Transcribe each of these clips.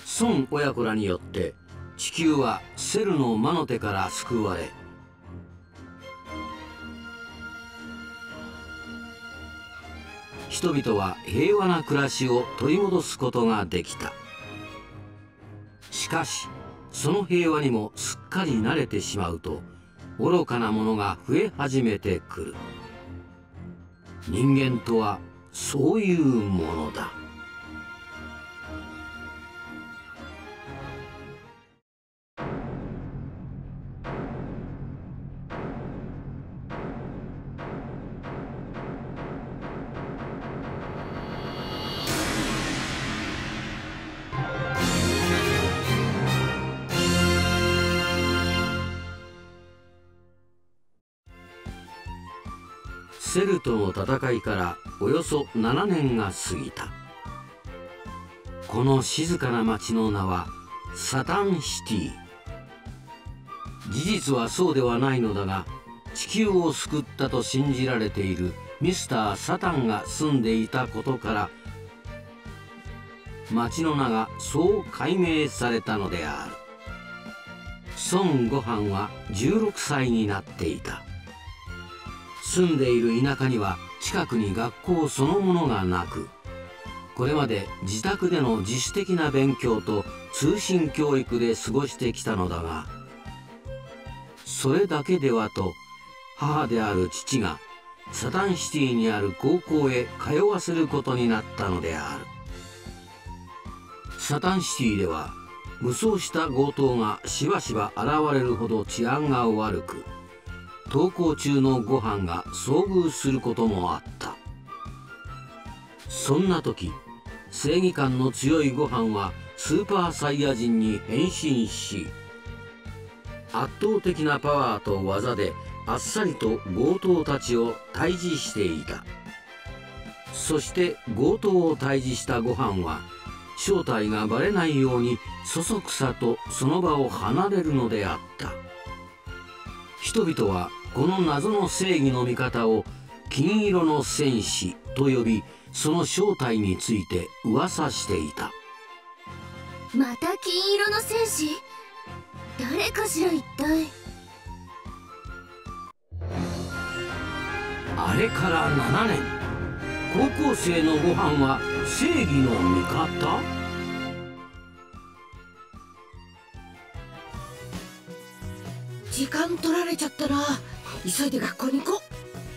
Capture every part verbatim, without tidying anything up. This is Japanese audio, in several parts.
孫親子らによって地球はセルの魔の手から救われ、人々は平和な暮らしを取り戻すことができた。しかしその平和にもすっかり慣れてしまうと愚かなものが増え始めてくる。人間とはそういうものだ。セルとの戦いからおよそななねんが過ぎた。この静かな町の名はサタンシティ。事実はそうではないのだが、地球を救ったと信じられているミスター・サタンが住んでいたことから町の名がそう改名されたのである。孫悟飯はじゅうろくさいになっていた。住んでいる田舎には近くに学校そのものがなく、これまで自宅での自主的な勉強と通信教育で過ごしてきたのだが、それだけではと母である父がサタンシティにある高校へ通わせることになったのである。サタンシティでは武装した強盗がしばしば現れるほど治安が悪く、登校中のご飯が遭遇することもあった。そんな時、正義感の強いご飯はスーパーサイヤ人に変身し、圧倒的なパワーと技であっさりと強盗たちを退治していた。そして強盗を退治したご飯は正体がバレないようにそそくさとその場を離れるのであった。人々はこの謎の正義の味方を金色の戦士と呼び、その正体について噂していた。 また金色の戦士？誰かしら一体。 あれからななねん、高校生のご飯は正義の味方？ 時間取られちゃったな。急いで学校に行こ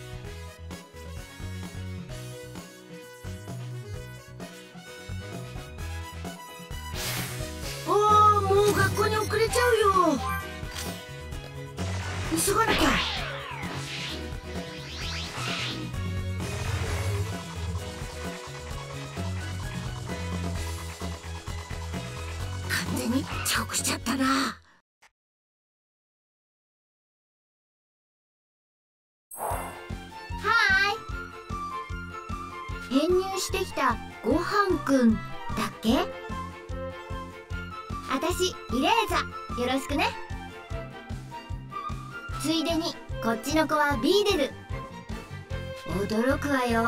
う。ああ、もう学校に遅れちゃうよ。急がなきゃ。完全に遅刻しちゃったな。 編入してきたごはんくんだっけ？あたしイレーザ、よろしくね。ついでにこっちの子はビーデル。驚くわよ。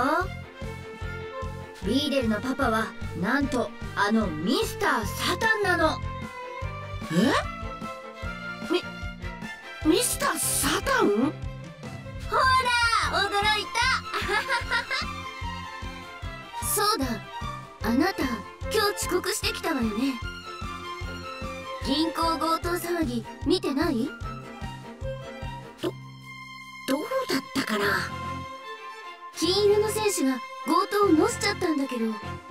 ビーデルのパパはなんとあのミスター・サタンなの。 え？ミ、ミスター・サタン？ ほら驚いた。そうだ、あなた今日遅刻してきたわよね。銀行強盗騒ぎ見てない？ ど、どうだったかな。 金色の戦士が強盗を乗せちゃったんだけど。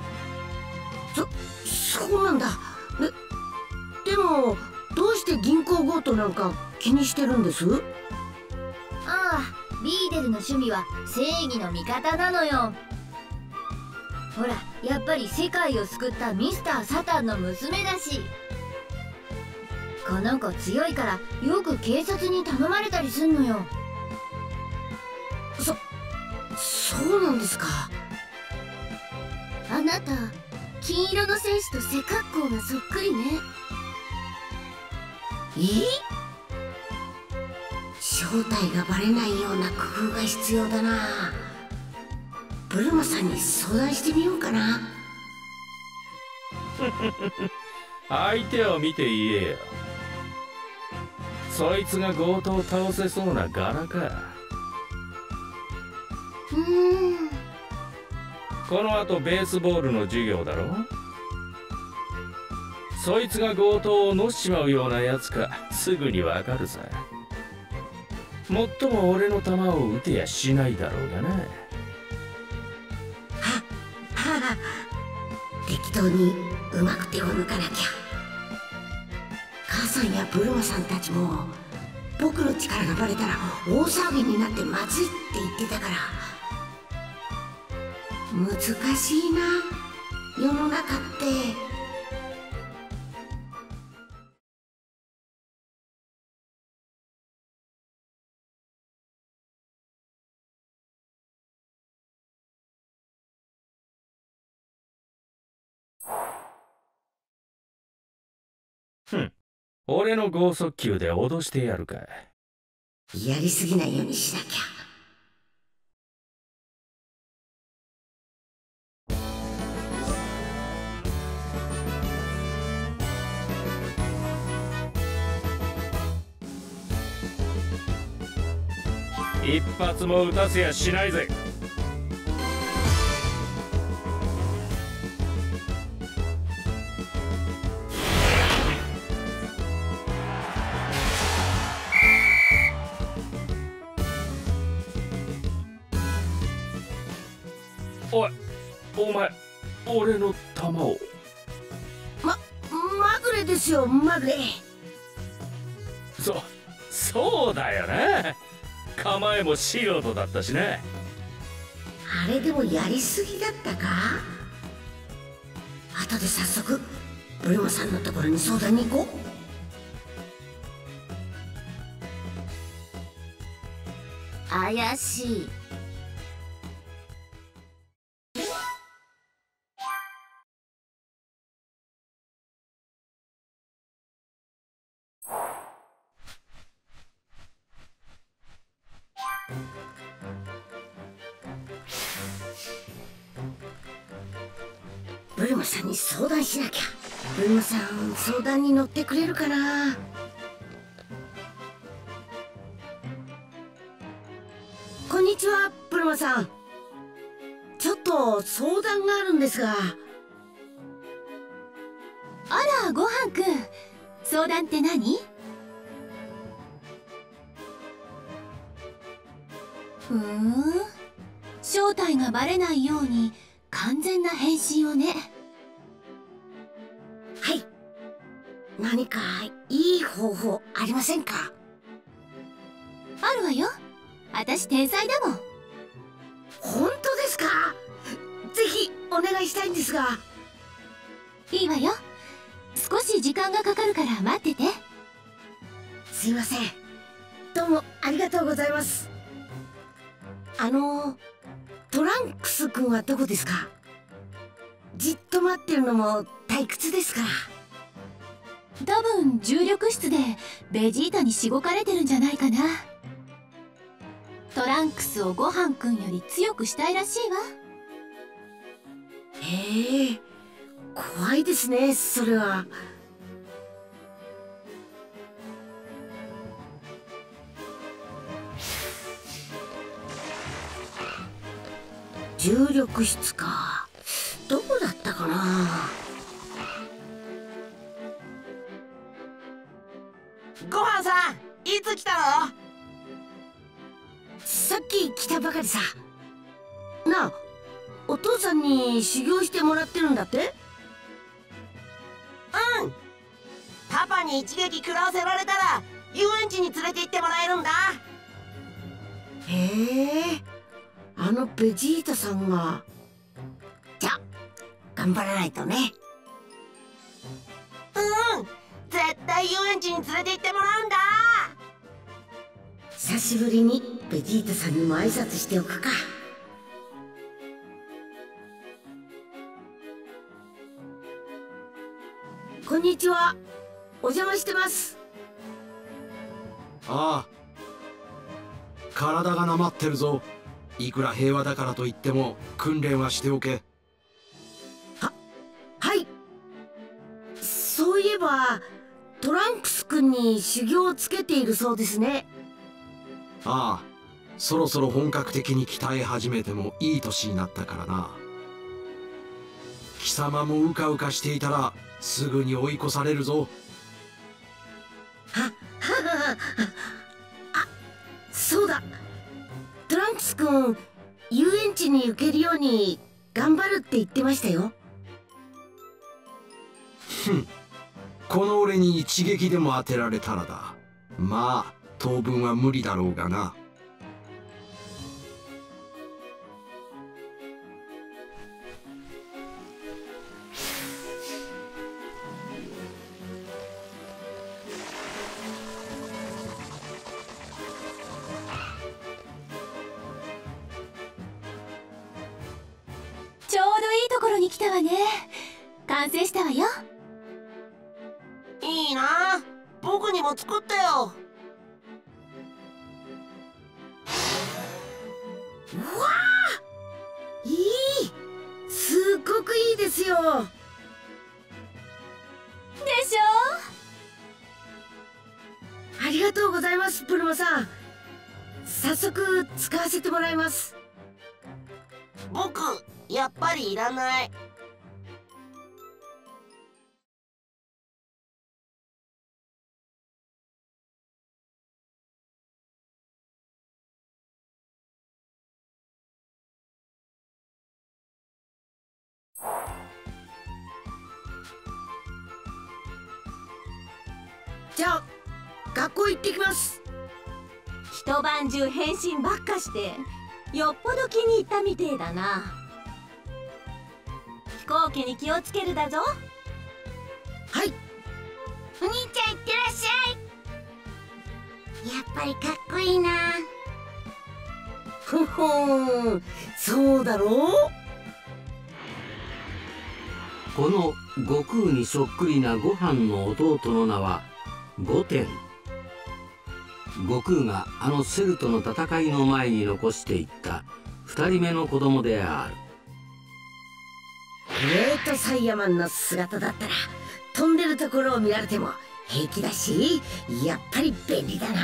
そ、そうなんだ。で、でもどうして銀行強盗なんか気にしてるんです？ ああ、ビーデルの趣味は正義の味方なのよ。ほら、やっぱり世界を救ったミスター・サタンの娘だし。この子強いからよく警察に頼まれたりすんのよ。 そ、そうなんですか。 あなた金色の戦士と背格好がそっくりね。 え？正体がバレないような工夫が必要だな。ブルマさんに相談してみようかな。 相手を見て言えよ。そいつが強盗を倒せそうな柄か。 うーん。 この後ベースボールの授業だろ。そいつが強盗をのしちまうようなやつかすぐにわかるさ。もっとも俺の球を打てやしないだろうがな。 はは適当にうまく手を抜かなきゃ。母さんやブルマさんたちも僕の力がバレたら大騒ぎになってまずいって言ってたから。難しいな世の中って。 ふん、俺の剛速球で脅してやるか。 やりすぎないようにしなきゃ。 一発も打たせやしないぜ。おい、お前、俺の球を。 ま、まぐれですよ、まぐれ。 そ、そうだよな。構えも素人だったしな。 あれでもやりすぎだったか。後で早速ブルマさんのところに相談に行こう。 怪しい。 ブルマさんに相談しなきゃ。ブルマさん相談に乗ってくれるかな。こんにちは、ブルマさん。ちょっと相談があるんですが。 あら、ごはんくん、相談って何？ふーん、正体がバレないように完全な変身をね。 はい、何かいい方法ありませんか？ あるわよ。私天才だもん。 本当ですか？ぜひお願いしたいんですが。 いいわよ。少し時間がかかるから待ってて。 すいません、どうもありがとうございます。あのトランクス君はどこですか？じっと待ってるのも退屈ですから。 多分重力室でベジータにしごかれてるんじゃないかな。トランクスをごはんくんより強くしたいらしいわ。 へえ、怖いですね、それは。重力室か。どこだったかな。 ごはんさん、いつ来たの？ さっき来たばかりさ。なあ、お父さんに修行してもらってるんだって？ うん。パパに一撃食らわせられたら遊園地に連れて行ってもらえるんだ。 へえ、あのベジータさんが。じゃあ頑張らないとね。 うん、絶対遊園地に連れて行ってもらうんだ。 久しぶりにベジータさんにも挨拶しておくか。こんにちは、お邪魔してます。 ああ、体がなまってるぞ。いくら平和だからといっても訓練はしておけ。 は、はい。そそういえばトランクス君に修行をつけているそうですね。 ああ、そろそろ本格的に鍛え始めてもいい年になったからな。貴様もうかうかしていたらすぐに追い越されるぞ。 ははははあ、そうだ、トランクス君遊園地に行けるように頑張るって言ってましたよ。 ふん、この俺に一撃でも当てられたらだ。まあ当分は無理だろうがな。 ちょうどいいところに来たわね。完成したわよ。 いいな、僕にも作ってよ。 うわあ、いい、すっごくいいですよ。 でしょ。 ありがとうございます、プルマさん。早速使わせてもらいます。 僕やっぱりいらない。 じゃあ学校行ってきます。 一晩中変身ばっかしてよっぽど気に入ったみてえだな。飛行機に気をつけるだぞ。 はい。 お兄ちゃんいってらっしゃい。やっぱりかっこいいな。 ふふん、そうだろう。 この悟空にそっくりなご飯の弟の名はゴテン。悟空があのセルとの戦いの前に残していった二人目の子供である。 グレートサイヤマンの姿だったら飛んでるところを見られても平気だし、やっぱり便利だな。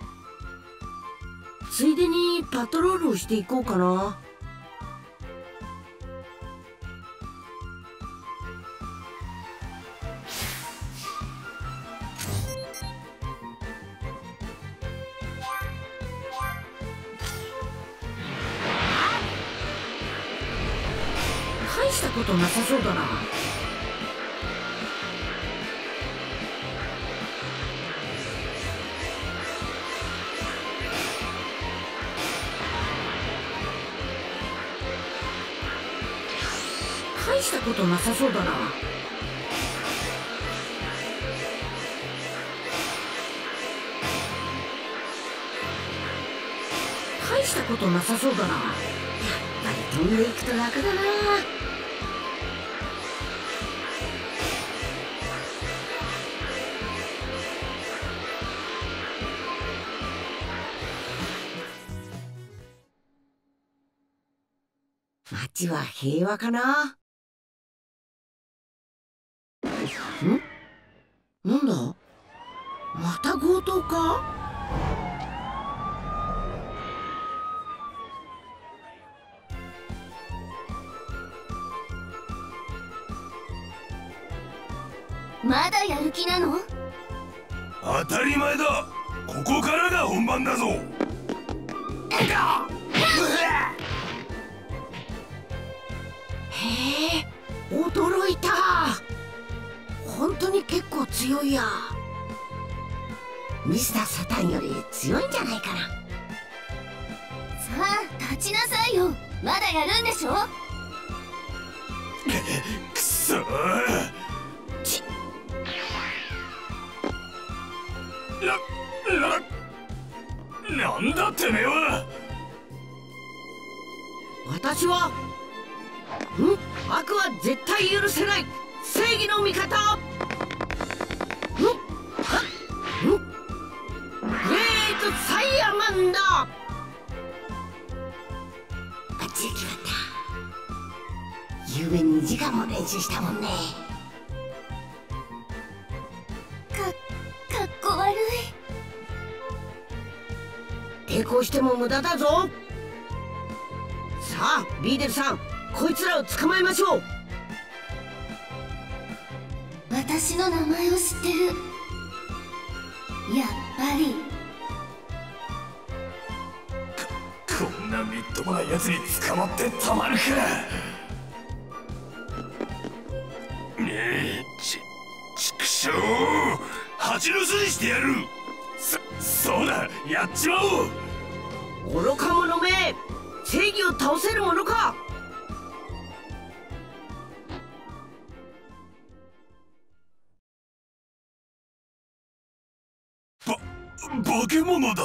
ついでにパトロールをしていこうかな。大したことなさそうだな。大したことなさそうだな。大したことなさそうだな。やっぱり飛んでいくと楽だな。街は平和かな。ん？なんだ？また強盗か？ まだやる気なの？ 当たり前だ。ここからが本番だぞ。 へえ、驚いた。本当に結構強いや。ミスターサタンより強いんじゃないかな。 さあ立ちなさいよ。まだやるんでしょ。 くそー。 ちな、な、なんだてめえは。 私はん悪は絶対許せない正義の味方。んはっんグレートサイヤマンだ。バッチリ決まった。ゆうべにじかんも練習したもんね。 抵抗しても無駄だぞ。さあビーデルさん、こいつらを捕まえましょう。 私の名前を知ってる。やっぱりこんなみっともないやつに捕まってたまるか。ねえ、ち畜生、蜂の巣にしてやる。そそうだ、やっちまおう。 愚か者め、正義を倒せるものか。 ば化け物だ。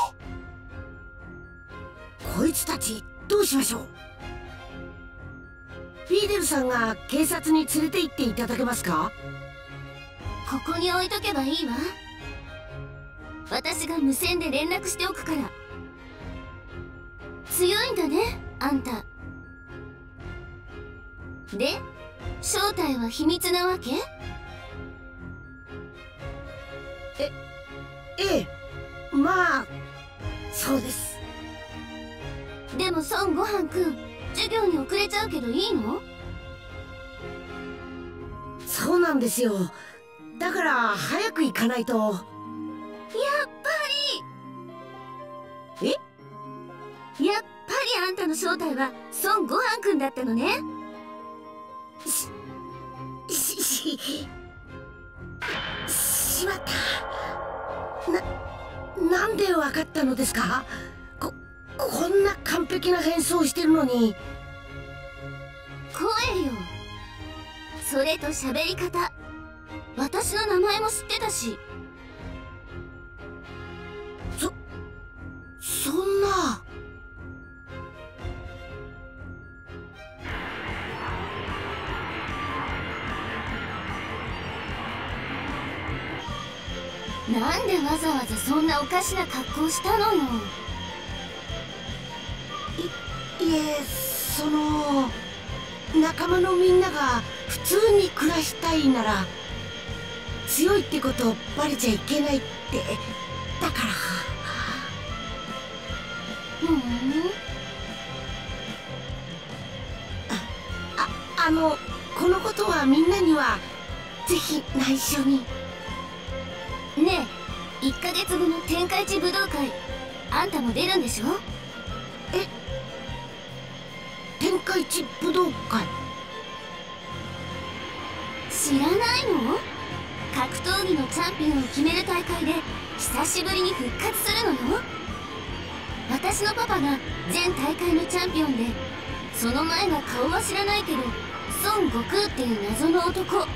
こいつたちどうしましょう。ビーデルさんが警察に連れて行っていただけますか。 ここに置いとけばいいわ。私が無線で連絡しておくから。強いんだね、あんた。で、正体は秘密なわけ？ え、ええ、まあそうです。 でも孫悟飯くん、授業に遅れちゃうけどいいの？ そうなんですよ。だから早く行かないと。やっぱり。え？やっぱりあんたの正体は孫悟飯くんだったのね。 し、し、し、しまった。な、なんでわかったのですか？こ、こんな完璧な変装してるのに。 声よ。それと喋り方。私の名前も知ってたし。 そ、そんな。 なんでわざわざそんなおかしな格好したのよ。 い、いえ、その仲間のみんなが普通に暮らしたいなら強いってことバレちゃいけないって。だから。 ふん。 あ、あのこのことはみんなにはぜひ内緒に。 ねえ、いっかげつごの天下一武道会、あんたも出るんでしょ？ え、天下一武道会？ 知らないの？格闘技のチャンピオンを決める大会で久しぶりに復活するのよ。私のパパが全大会のチャンピオンで、その前が顔は知らないけど孫悟空っていう謎の男。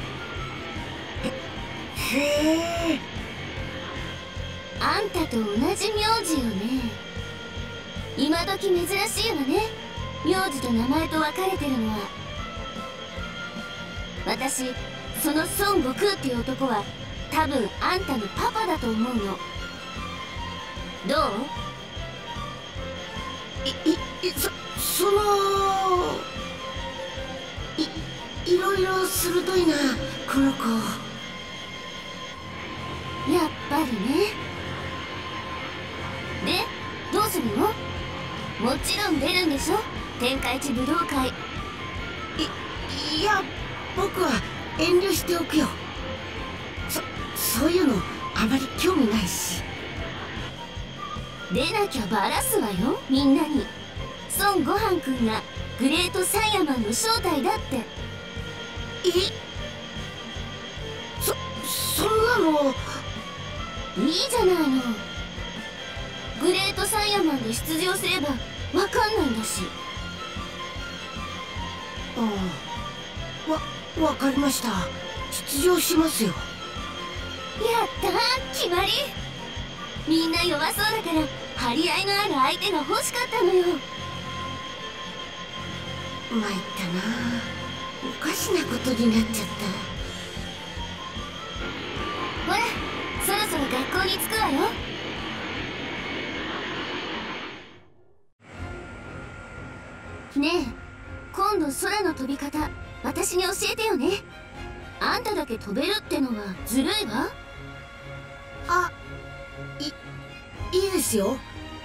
へえ。 あんたと同じ名字よね。今時珍しいわね、名字と名前と分かれてるのは。私、その孫悟空っていう男は多分あんたのパパだと思うの。どう？ い、い、そ、そのい、いろいろ鋭いな、この子。 やっぱりね。で、どうするの？もちろん出るんでしょ、天下一武道会。 い、いや、僕は遠慮しておくよ。そ、そういうのあまり興味ないし。 出なきゃバラすわよ、みんなに。孫悟飯くんがグレートサイヤマンの正体だって。 え？そ、そんなの。 いいじゃないの。グレートサイヤマンで出場すればわかんないんだし。 ああ、わ、わかりました。出場しますよ。やったー、決まり。みんな弱そうだから張り合いのある相手が欲しかったのよ。 参ったな。おかしなことになっちゃった。 ほら、そろそろ学校に着くわよ。ねえ、今度空の飛び方私に教えてよね。あんただけ飛べるってのはずるいわ。 あ、い、いいですよ。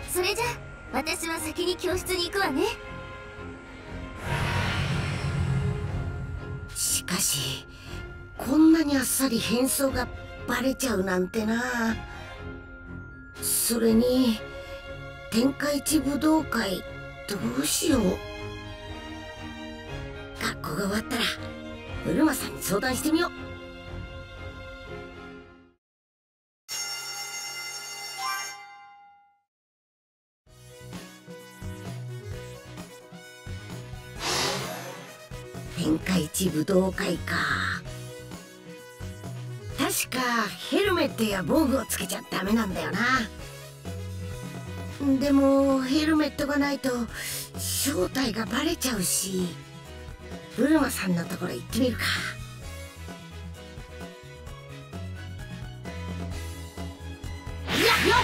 それじゃ私は先に教室に行くわね。 しかしこんなにあっさり変装がバレちゃうなんてな。それに天下一武道会どうしよう。学校が終わったらブルマさんに相談してみよう。天下一武道会か。確かヘルメットや防具をつけちゃダメなんだよな。でもヘルメットがないと正体がバレちゃうし、ブルマさんのところ行ってみるか。いやよっ。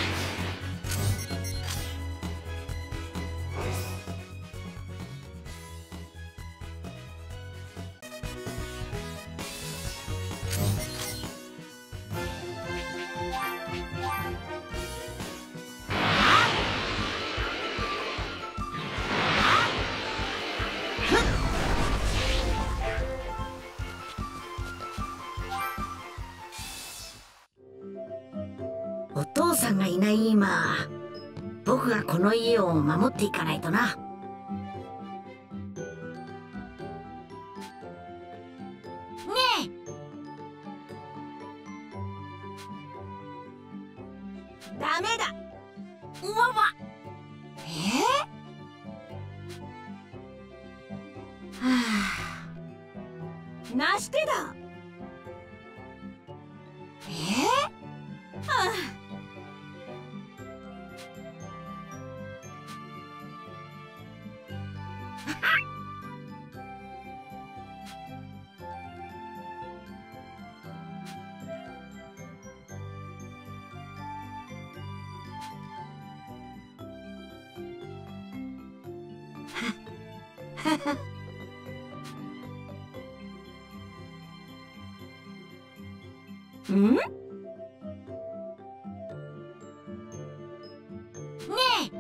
お父さんがいない今、僕がこの家を守っていかないとな。ねえ、ダメだ。うわわ。えー、はあ、なしてだ。えー、はあ。ん？ねえ。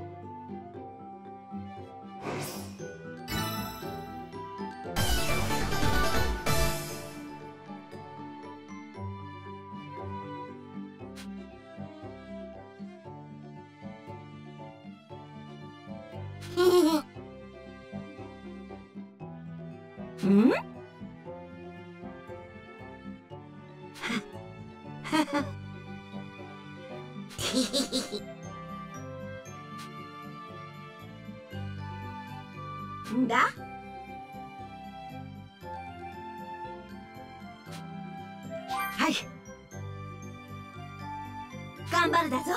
ん？んだ？はい。頑張るだぞ。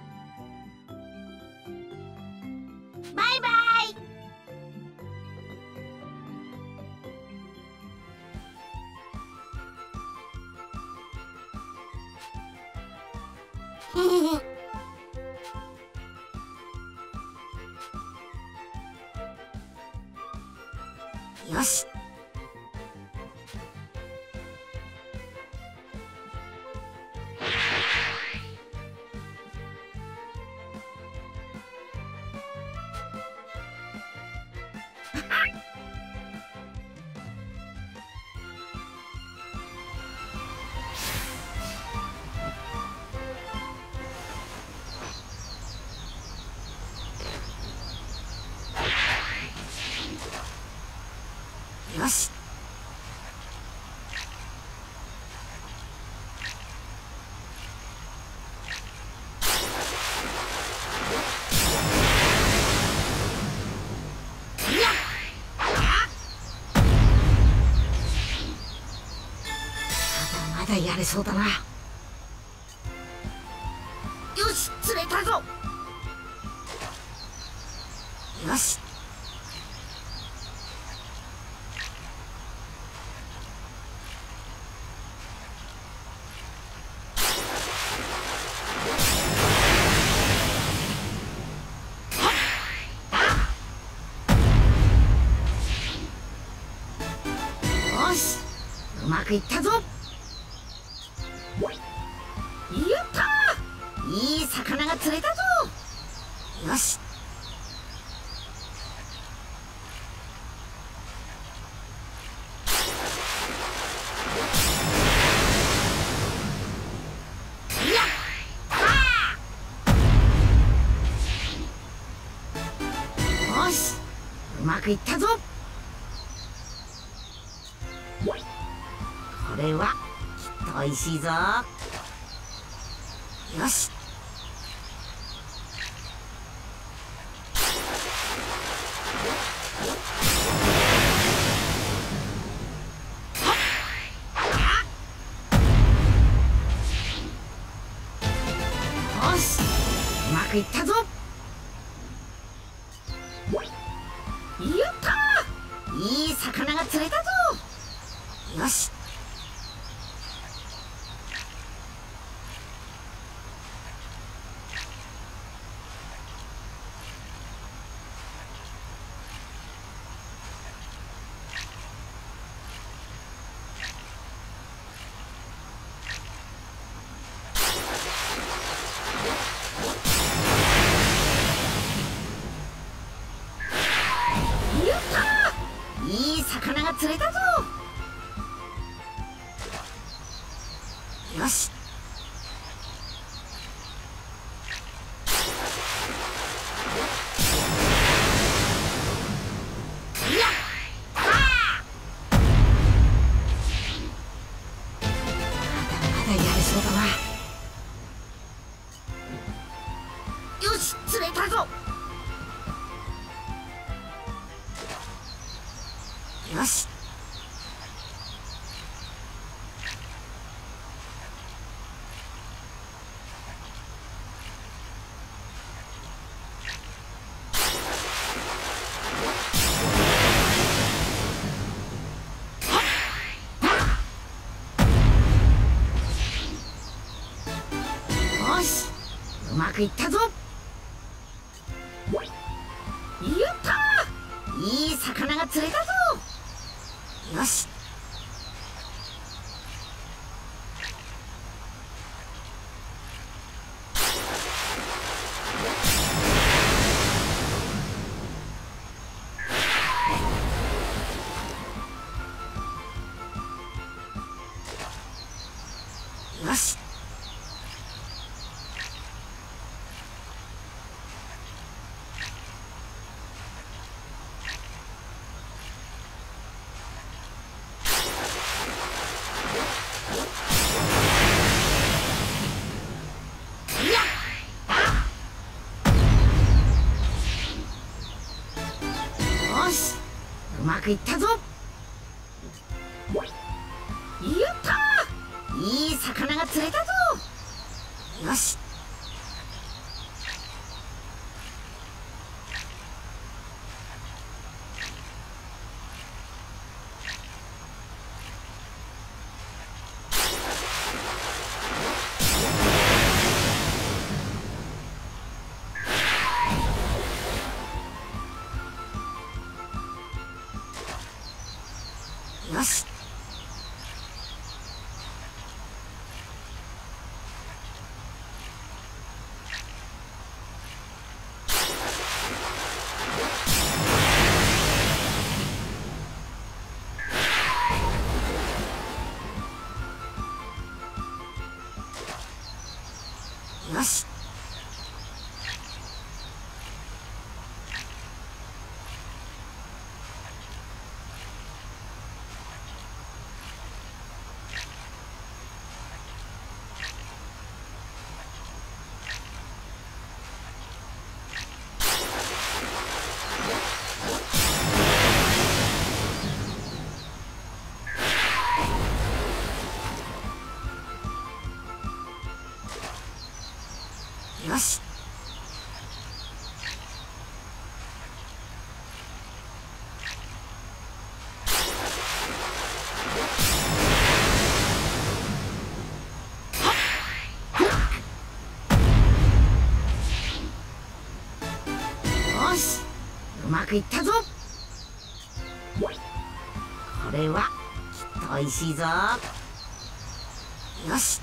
バイバイ。よし。よし。まだやれそうだな。よし、釣れたぞ。よし。うまくいったぞ。やったー、いい魚が釣れたぞ。 よし。よし、うまくいったぞ。これはきっとおいしいぞ。よし。よし、うまくいったぞ。やったー、いい魚が釣れたぞ。よし。やったー、いい魚が釣れたぞ。よし。やったー、まだまだやれそうだな。よし、釣れたぞ。よし。よし、うまくいったぞ。やったー、いい魚が釣れたぞ。よし。よし。よし、うまくいったぞ。やったー、いい魚が釣れたぞ。よし。よし。よし。よし。よし、うまくいったぞ。これはきっとおいしいぞ。よし。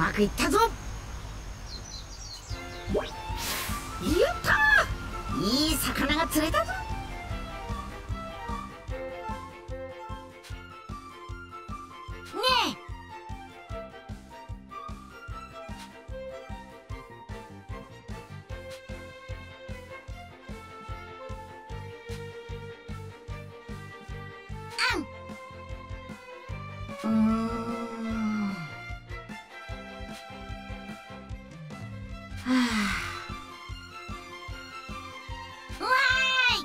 まくいったぞ。やったー、いい魚が釣れたぞ。ねえ、うーん、はあ、わーい。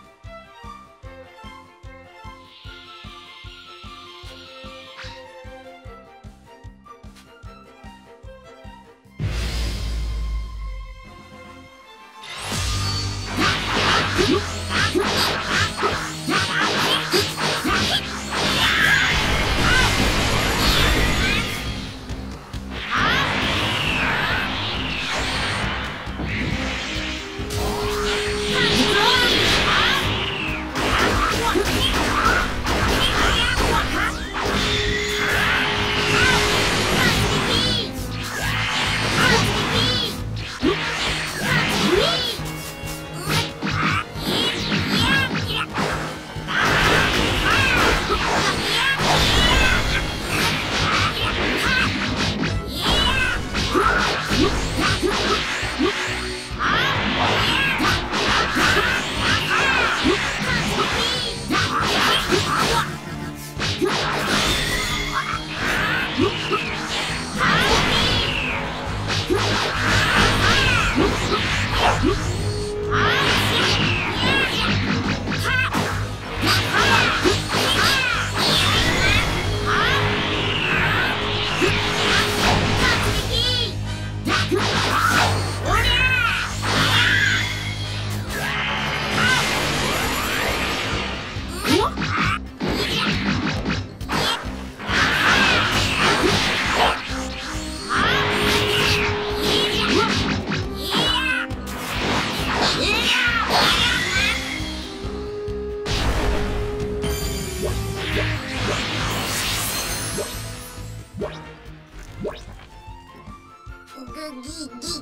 グギギギ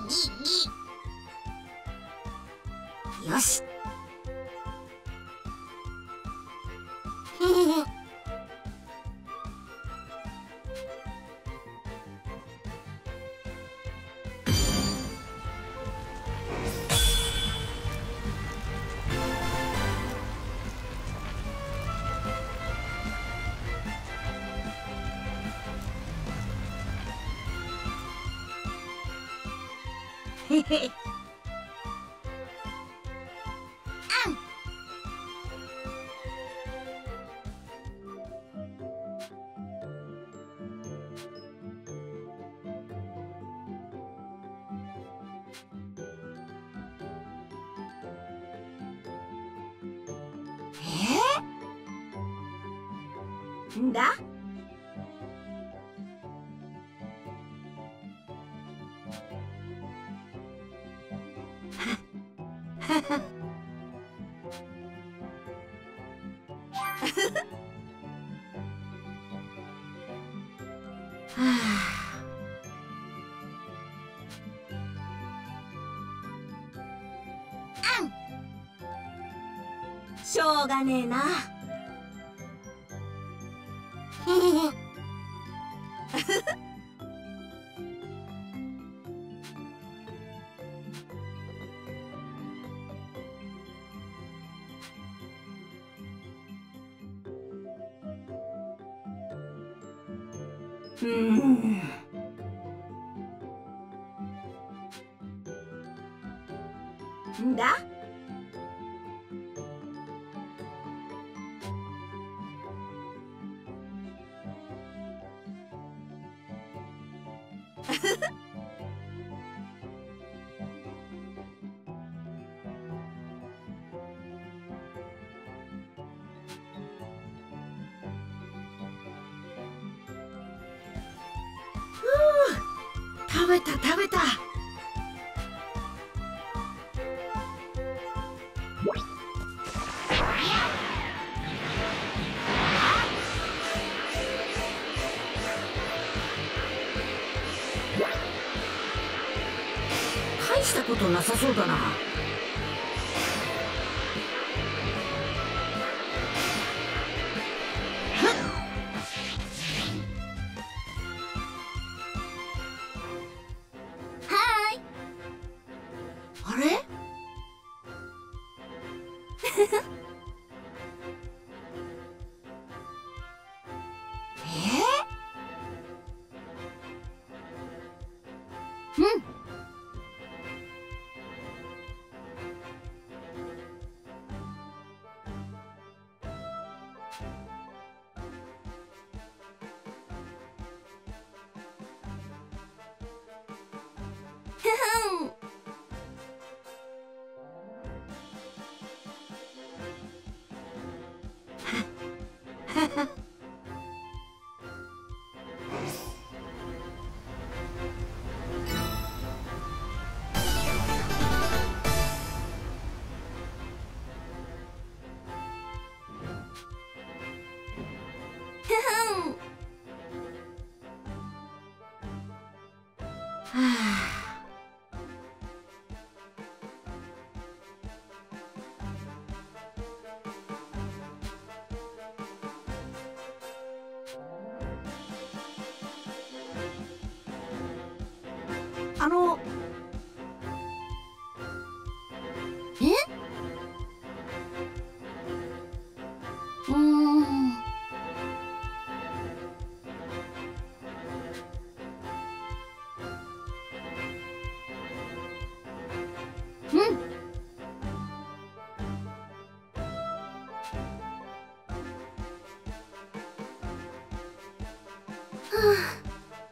ギ。よし。へへへ。へへ。え？んだ？しょうがねえな。へへへ。うーん。んだ？食べた食べた。 大したことなさそうだな。あれ？ うん。ふふん。はあ。 あのえ？うーん。うん。はあ。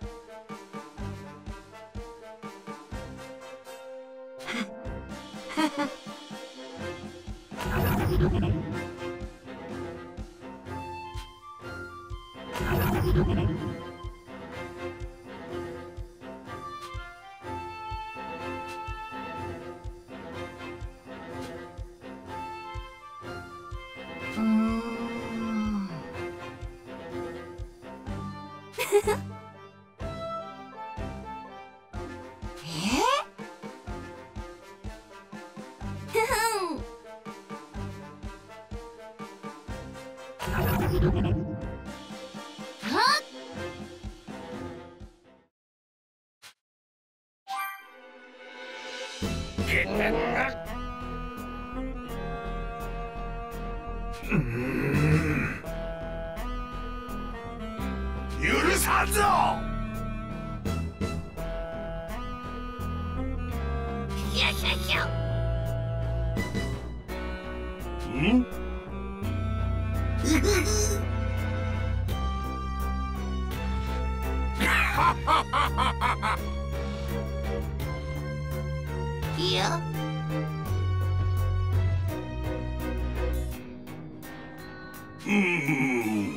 うーん。え？ 許さんぞ。ん？ いや。 うーん。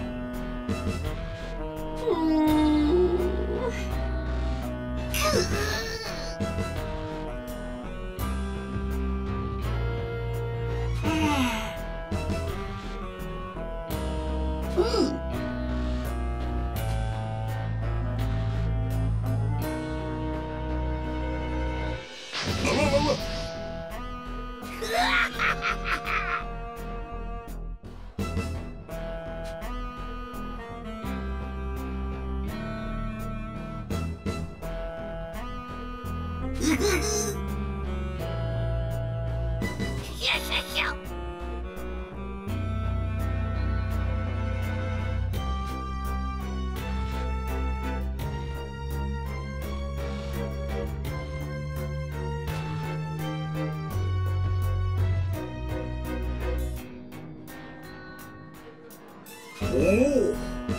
おお。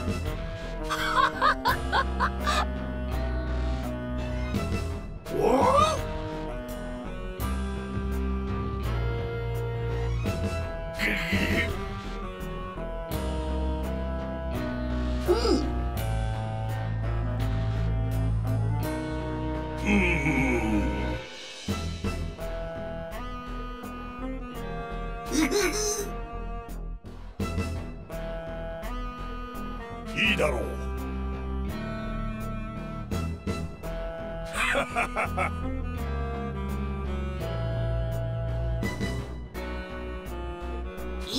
いいだろう。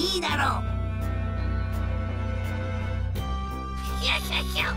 いいだろう。よしよしよ。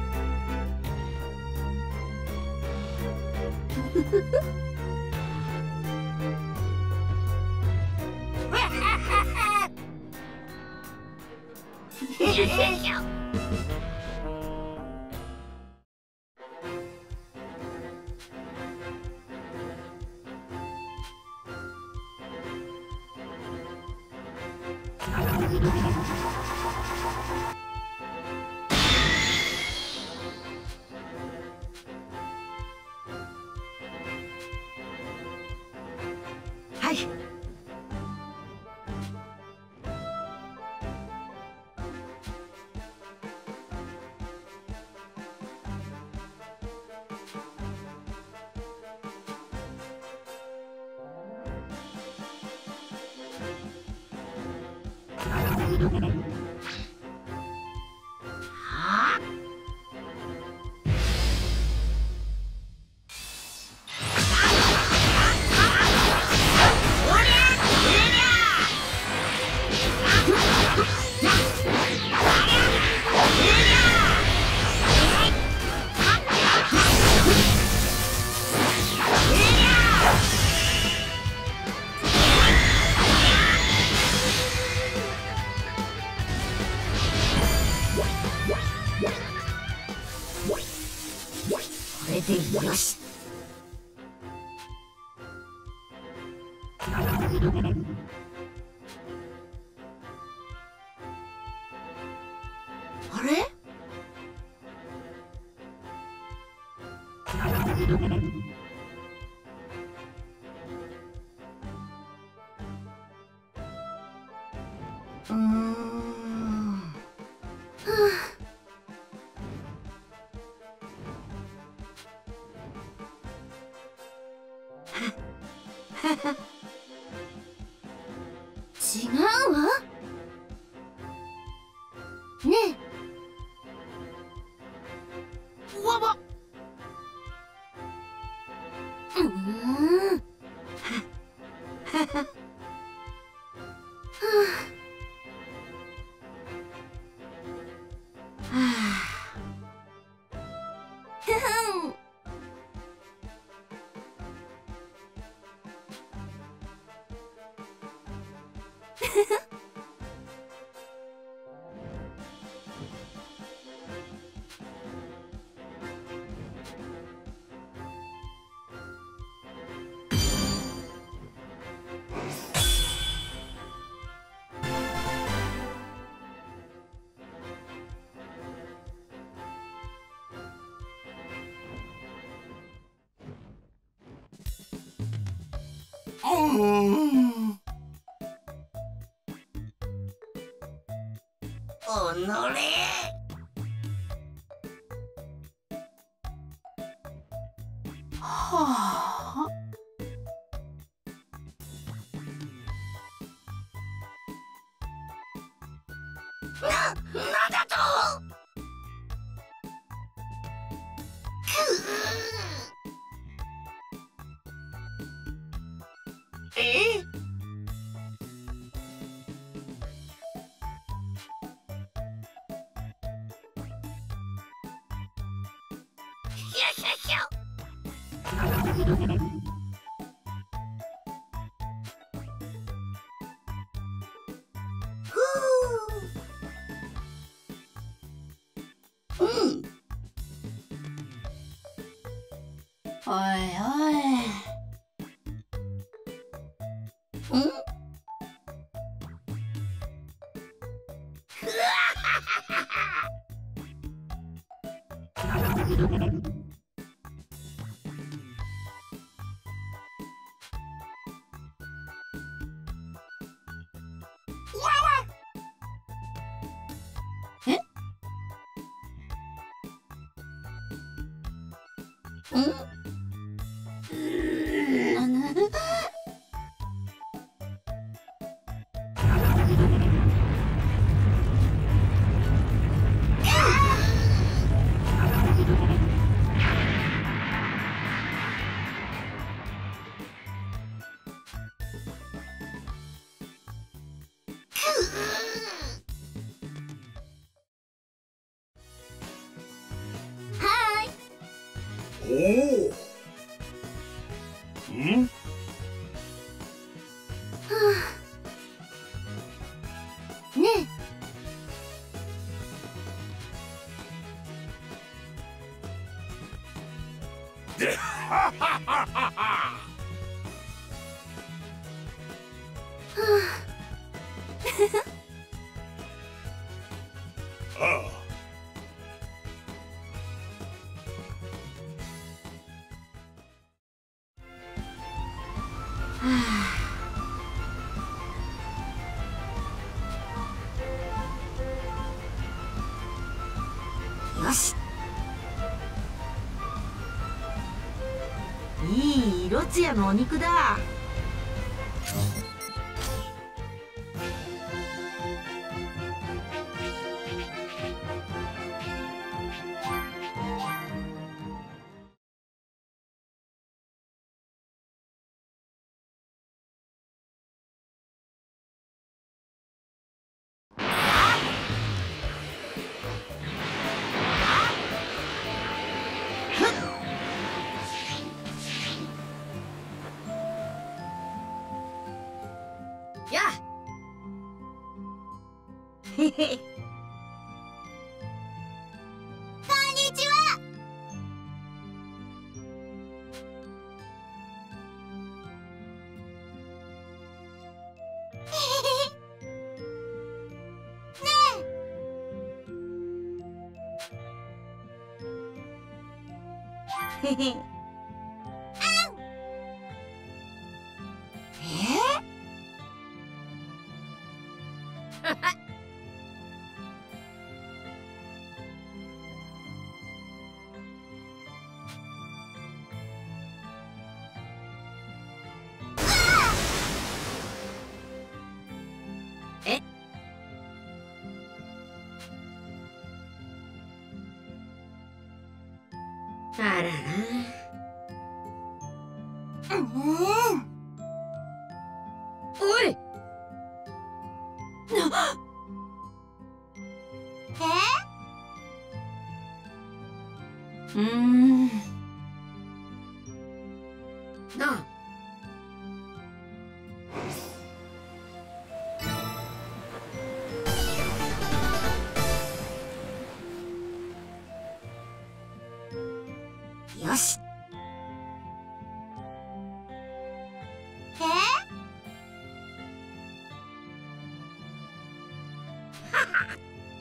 はい。これでよし。あれ？うーん。はあ。違うわ。ねえ。わば。うーん。ははは。はあ。はあ。ふふん。うん。おのれ。はあ。な、なんだと。くう。え？うん。おいおい。うん？え？うん？くおお。ん？ ねでははははは。ああ。 よし。 いい色艶のお肉だ。 やあ。 へへ。こんにちは。へへ。あらら。うん。 おい。 うーん。 なあ。 よし。え？はは。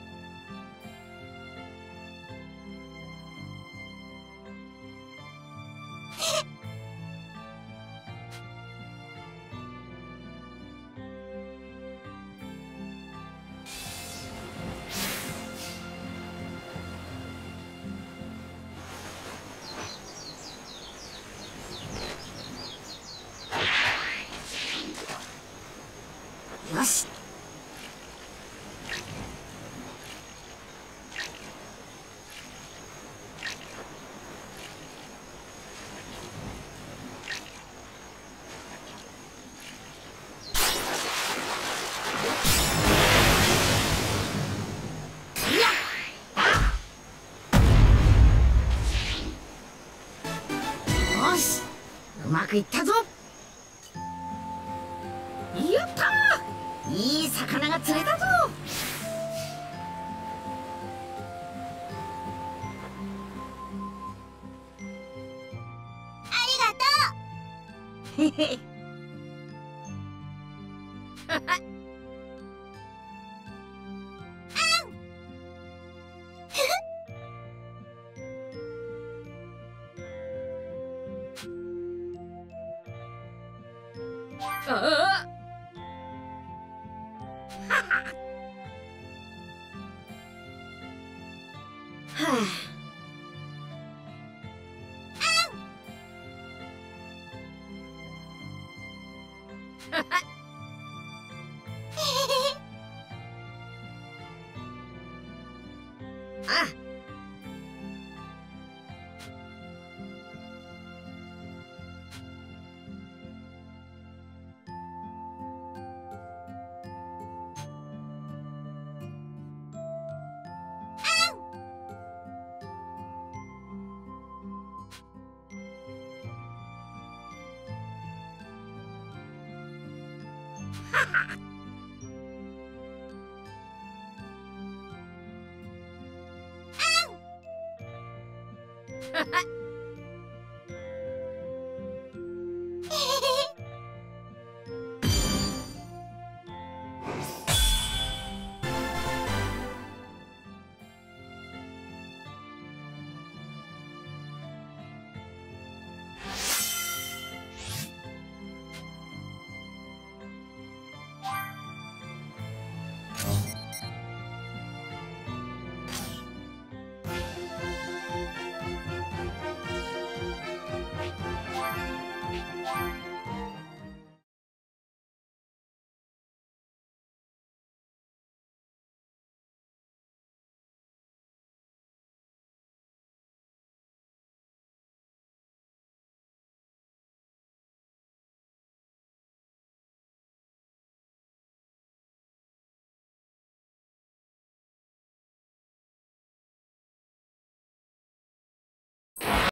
よし。よし、うまくいったぞ。やったー、いい魚が釣れたぞ。ありがとう。へへ。 ああ。 はあ。 あ。 はは